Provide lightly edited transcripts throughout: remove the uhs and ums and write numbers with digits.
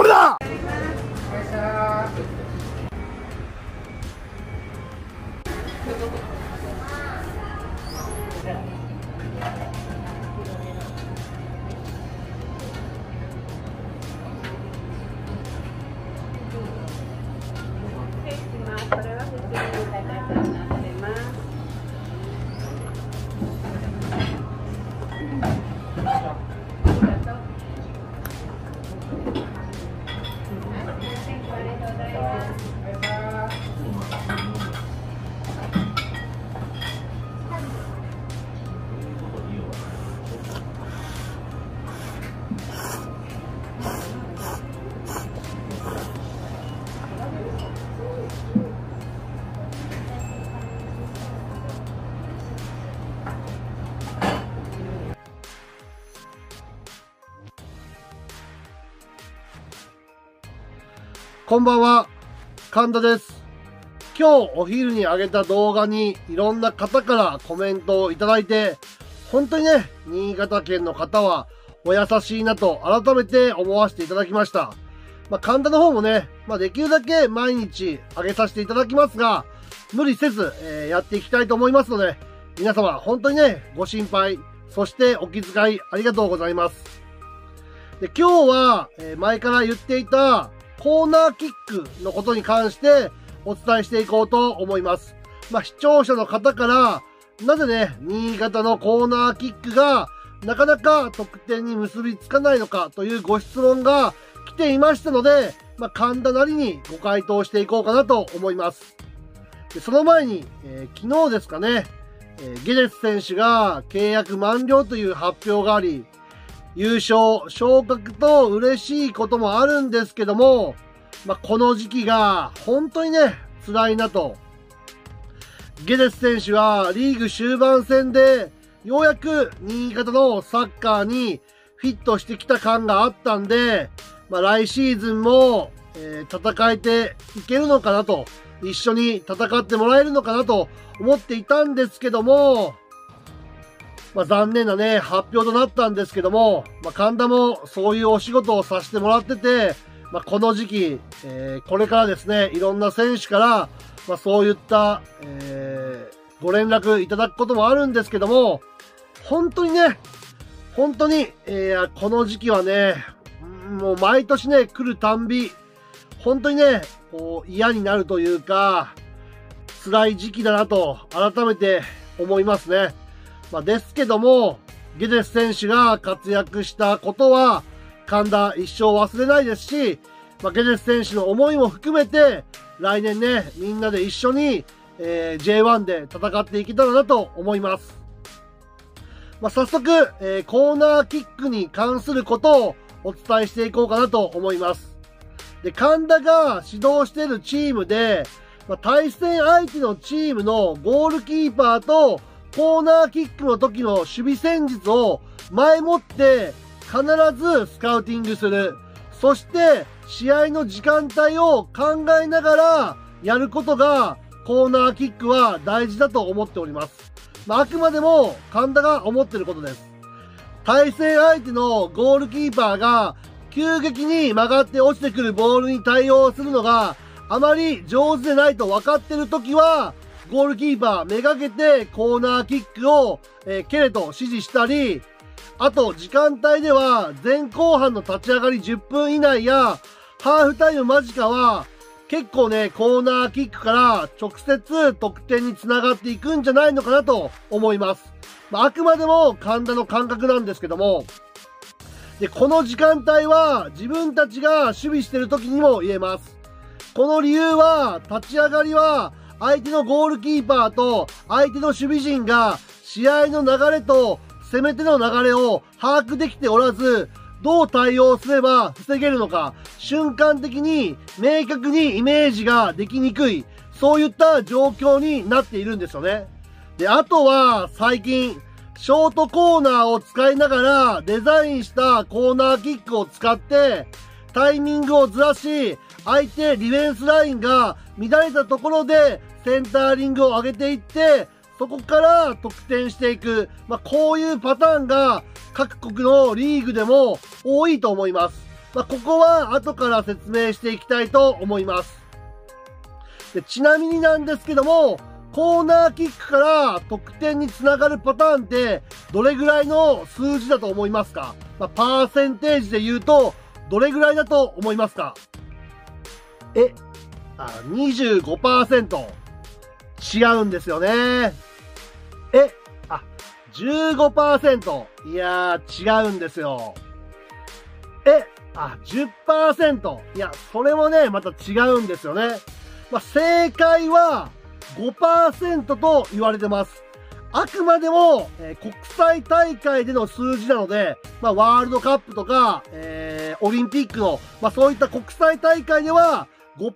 負だ。 こんばんは、神田です。今日お昼に上げた動画にいろんな方からコメントをいただいて、本当にね、新潟県の方はお優しいなと改めて思わせていただきました。神田の方もね、できるだけ毎日上げさせていただきますが、無理せず、やっていきたいと思いますので、皆様本当にね、ご心配、そしてお気遣いありがとうございます。で、今日は、前から言っていたコーナーキックのことに関してお伝えしていこうと思います。視聴者の方から、なぜね、新潟のコーナーキックがなかなか得点に結びつかないのかというご質問が来ていましたので、神田なりにご回答していこうかなと思います。でその前に、昨日ですかね、ゲレス選手が契約満了という発表があり、優勝、昇格と嬉しいこともあるんですけども、この時期が本当にね、辛いなと。ゲレス選手はリーグ終盤戦でようやく新潟のサッカーにフィットしてきた感があったんで、来シーズンも、戦えていけるのかなと、一緒に戦ってもらえるのかなと思っていたんですけども、残念なね、発表となったんですけども、神田もそういうお仕事をさせてもらってて、この時期、これからですね、いろんな選手から、そういった、ご連絡いただくこともあるんですけども、本当にね、本当に、この時期はね、もう毎年ね、来るたんび、本当にね、こう嫌になるというか、辛い時期だなと改めて思いますね。ですけども、ゲデス選手が活躍したことは、神田一生忘れないですし、ゲデス選手の思いも含めて、来年ね、みんなで一緒に、J1 で戦っていけたらなと思います。早速、コーナーキックに関することをお伝えしていこうかなと思います。で、神田が指導しているチームで、対戦相手のチームのゴールキーパーとコーナーキックの時の守備戦術を前もって必ずスカウティングする。そして試合の時間帯を考えながらやることがコーナーキックは大事だと思っております。あくまでも神田が思っていることです。対戦相手のゴールキーパーが急激に曲がって落ちてくるボールに対応するのがあまり上手でないと分かっているときは、ゴールキーパーめがけてコーナーキックを、蹴れと指示したり、あと時間帯では前後半の立ち上がり10分以内やハーフタイム間近は結構ね、コーナーキックから直接得点につながっていくんじゃないのかなと思います。あくまでも神田の感覚なんですけども、で、この時間帯は自分たちが守備してる時にも言えます。この理由は、立ち上がりは相手のゴールキーパーと相手の守備陣が試合の流れと攻め手の流れを把握できておらず、どう対応すれば防げるのか、瞬間的に明確にイメージができにくい、そういった状況になっているんですよね。で、あとは最近、ショートコーナーを使いながらデザインしたコーナーキックを使ってタイミングをずらし、相手ディフェンスラインが乱れたところでセンターリングを上げていって、そこから得点していく。こういうパターンが各国のリーグでも多いと思います。 ここは後から説明していきたいと思います。で、ちなみになんですけども、コーナーキックから得点につながるパターンってどれぐらいの数字だと思いますか？パーセンテージで言うとどれぐらいだと思いますか？25%。違うんですよね。15%。いやー、違うんですよ。10%。いや、それもね、また違うんですよね。正解は 5% と言われてます。あくまでも、国際大会での数字なので、ワールドカップとか、オリンピックの、そういった国際大会では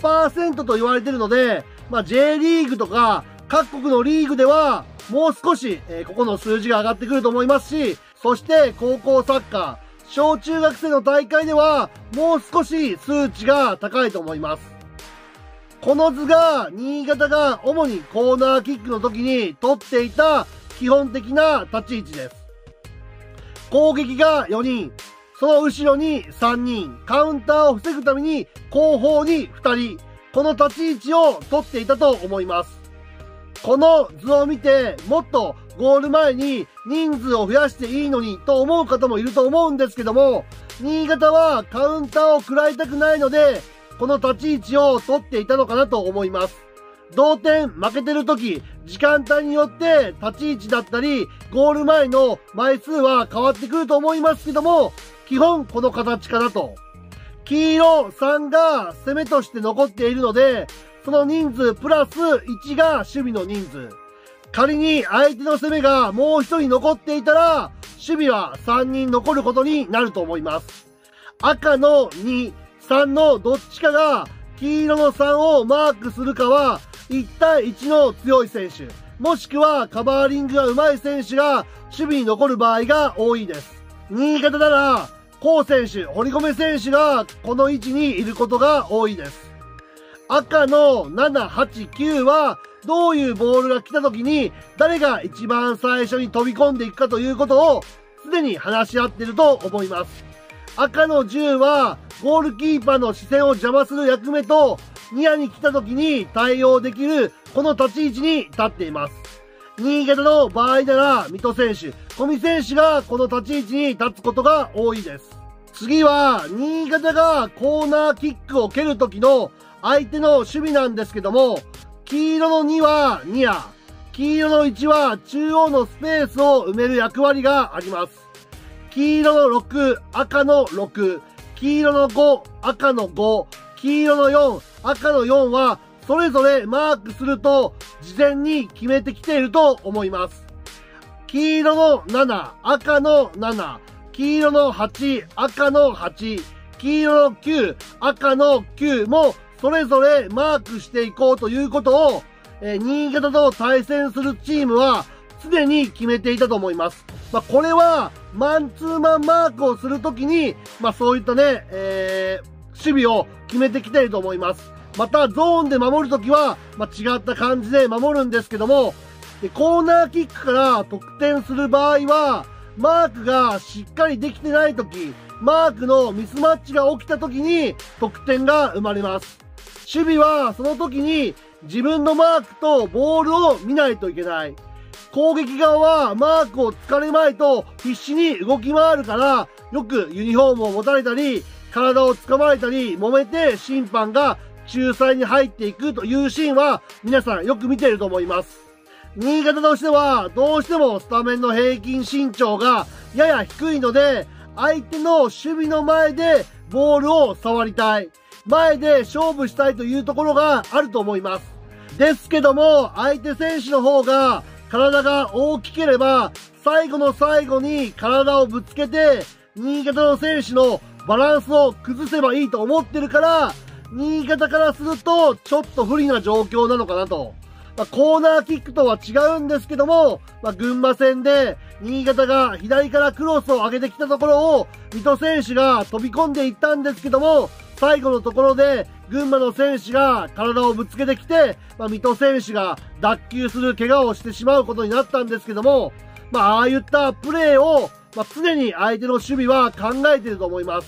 5% と言われているので、J リーグとか各国のリーグではもう少し、ここの数字が上がってくると思いますし、そして高校サッカー、小中学生の大会ではもう少し数値が高いと思います。この図が新潟が主にコーナーキックの時に取っていた基本的な立ち位置です。攻撃が4人、その後ろに3人、カウンターを防ぐために後方に2人、この立ち位置を取っていたと思います。この図を見てもっとゴール前に人数を増やしていいのにと思う方もいると思うんですけども、新潟はカウンターを食らいたくないので、この立ち位置を取っていたのかなと思います。同点負けてる時、時間帯によって立ち位置だったり、ゴール前の枚数は変わってくると思いますけども、基本この形かなと。黄色3が攻めとして残っているので、その人数プラス1が守備の人数。仮に相手の攻めがもう1人残っていたら、守備は3人残ることになると思います。赤の2、3のどっちかが黄色の3をマークするかは1対1の強い選手、もしくはカバーリングが上手い選手が守備に残る場合が多いです。新潟なら、高選手、堀米選手がこの位置にいることが多いです。赤の7、8、9はどういうボールが来た時に誰が一番最初に飛び込んでいくかということをすでに話し合っていると思います。赤の10はゴールキーパーの視線を邪魔する役目とニアに来た時に対応できるこの立ち位置に立っています。新潟の場合なら水戸選手、小見選手がこの立ち位置に立つことが多いです。次は新潟がコーナーキックを蹴る時の相手の守備なんですけども、黄色の2はニア、黄色の1は中央のスペースを埋める役割があります。黄色の6、赤の6、黄色の5、赤の5、黄色の4、赤の4はそれぞれマークすると事前に決めてきていると思います。黄色の7、赤の7、黄色の8、赤の8、黄色の9、赤の9もそれぞれマークしていこうということを、新潟と対戦するチームは常に決めていたと思います。これはマンツーマンマークをするときに、そういったね、守備を決めてきていると思います。またゾーンで守るときは、違った感じで守るんですけども、コーナーキックから得点する場合は、マークがしっかりできてないとき、マークのミスマッチが起きたときに得点が生まれます。守備はその時に自分のマークとボールを見ないといけない。攻撃側はマークを突かれまいと必死に動き回るから、よくユニフォームを持たれたり、体を掴まれたり、揉めて審判が仲裁に入っていくというシーンは皆さんよく見ていると思います。新潟としてはどうしてもスタメンの平均身長がやや低いので、相手の守備の前でボールを触りたい。前で勝負したいというところがあると思います。ですけども、相手選手の方が体が大きければ、最後の最後に体をぶつけて、新潟の選手のバランスを崩せばいいと思ってるから、新潟からするとちょっと不利な状況なのかなと。コーナーキックとは違うんですけども、群馬戦で新潟が左からクロスを上げてきたところを水戸選手が飛び込んでいったんですけども、最後のところで群馬の選手が体をぶつけてきて、水戸選手が脱臼する怪我をしてしまうことになったんですけども、ああいったプレーを常に相手の守備は考えていると思います。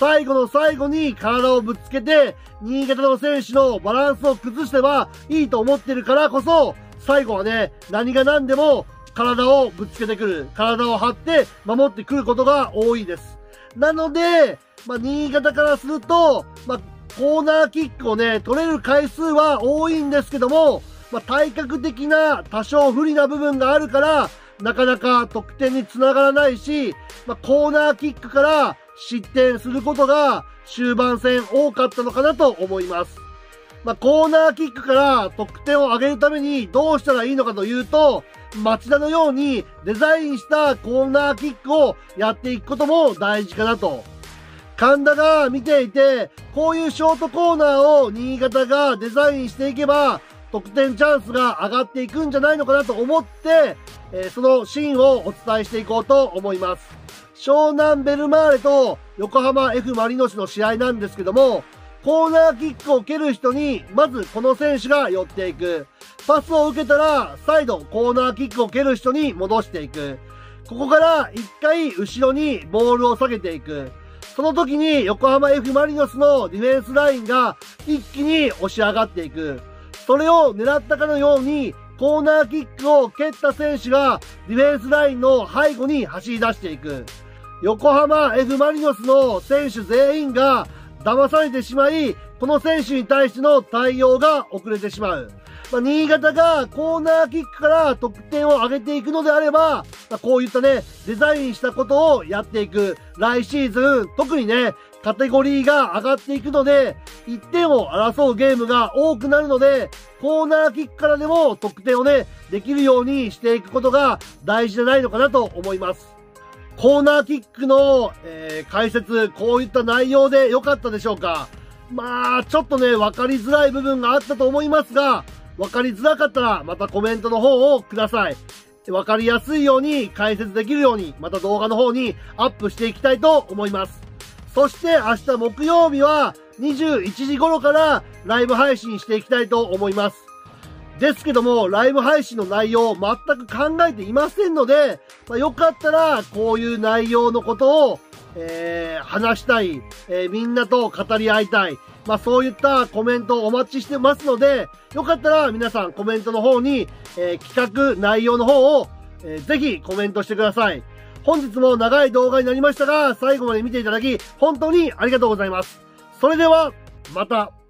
最後の最後に体をぶつけて、新潟の選手のバランスを崩してはいいと思ってるからこそ、最後はね、何が何でも体をぶつけてくる。体を張って守ってくることが多いです。なので、新潟からすると、コーナーキックをね、取れる回数は多いんですけども、体格的な多少不利な部分があるから、なかなか得点につながらないし、コーナーキックから失点することが終盤戦多かったのかなと思います。コーナーキックから得点を上げるためにどうしたらいいのかというと、町田のようにデザインしたコーナーキックをやっていくことも大事かなと。神田が見ていて、こういうショートコーナーを新潟がデザインしていけば、得点チャンスが上がっていくんじゃないのかなと思って、そのシーンをお伝えしていこうと思います。湘南ベルマーレと横浜 F マリノスの試合なんですけども、コーナーキックを蹴る人に、まずこの選手が寄っていく。パスを受けたら、再度コーナーキックを蹴る人に戻していく。ここから一回後ろにボールを下げていく。その時に横浜 F マリノスのディフェンスラインが一気に押し上がっていく。それを狙ったかのように、コーナーキックを蹴った選手がディフェンスラインの背後に走り出していく。横浜 F マリノスの選手全員が騙されてしまい、この選手に対しての対応が遅れてしまう。新潟がコーナーキックから得点を上げていくのであれば、こういったね、デザインしたことをやっていく。来シーズン、特にね、カテゴリーが上がっていくので、1点を争うゲームが多くなるので、コーナーキックからでも得点をね、できるようにしていくことが大事じゃないのかなと思います。コーナーキックの、解説、こういった内容で良かったでしょうか。ちょっとね、分かりづらい部分があったと思いますが、分かりづらかったらまたコメントの方をください。分かりやすいように解説できるように、また動画の方にアップしていきたいと思います。そして明日木曜日は21時頃からライブ配信していきたいと思います。ですけども、ライブ配信の内容を全く考えていませんので、よかったらこういう内容のことを、話したい、みんなと語り合いたい。そういったコメントをお待ちしてますので、よかったら皆さんコメントの方に、企画内容の方を、ぜひコメントしてください。本日も長い動画になりましたが、最後まで見ていただき、本当にありがとうございます。それでは、また。